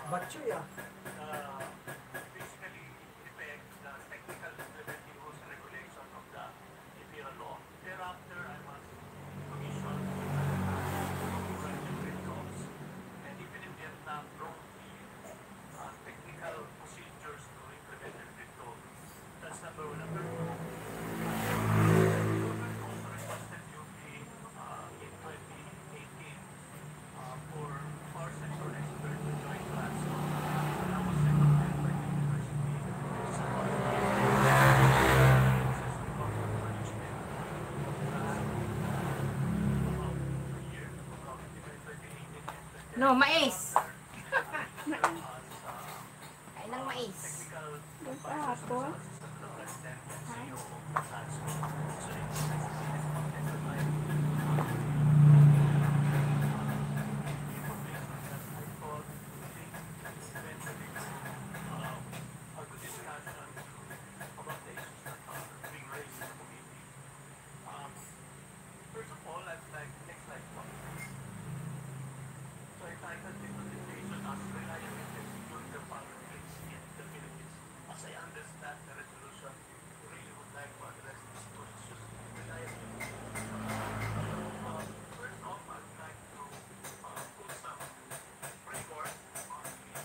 Batcho ya. Basically affect the technical implementing rules and regulations of the EPIRA law. Thereafter, I was commissioned to run the trade laws. And even in Vietnam, wrote the technical procedures to implement the trade law. That's number one. Number two, the government also requested UP in 2018 for power sector experts to join class. And I was recommended by the university. It's about management about a year, about 2018 and No, mais. 2019 Kain ng mais. technical Yung advisors to kahapon. the assistant to the president and CEO of the Transco. So it's content of my information that I thought that's eventually a good discussion about the issues that are being raised in the committee. First of all, I'd like next slide one. So I titled the presentation as reliability during the power grids in the Philippines. As I understand the resolution, we really would like to address these two issues, reliability. First off, I'd like to put some framework on the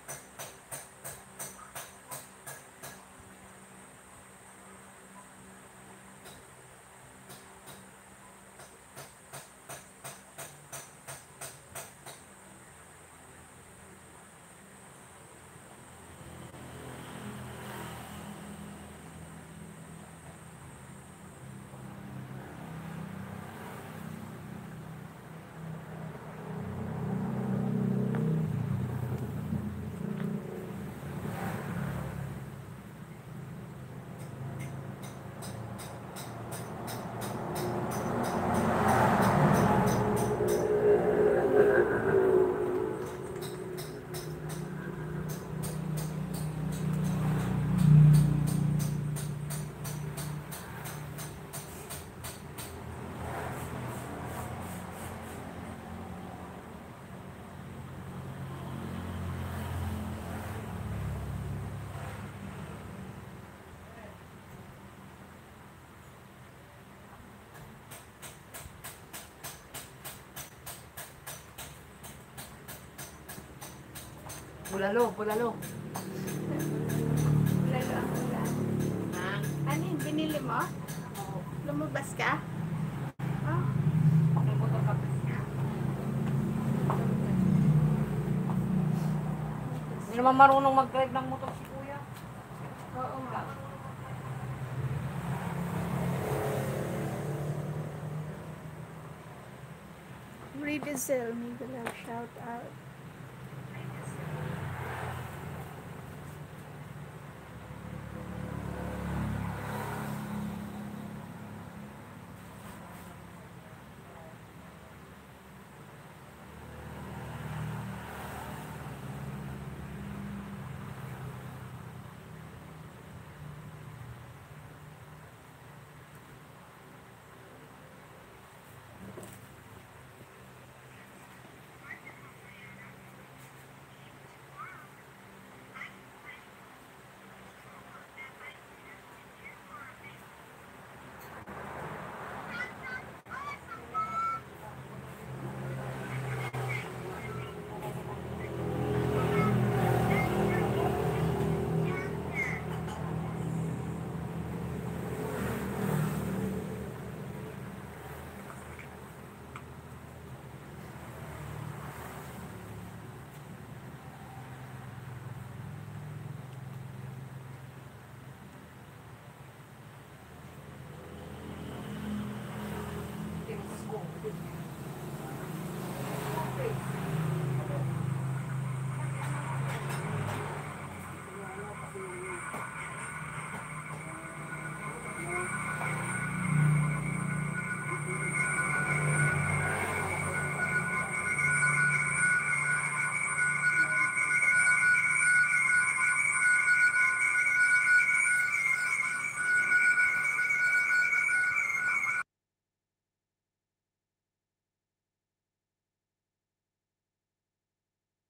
Bulalo, bulalo. Lalo ang ulan. Ha? Ano yun? Binili mo? Lumabas ka? Oh, Hindi naman marunong mag-drive ng motor si kuya. oo nga. Redisel, may galaw shout out.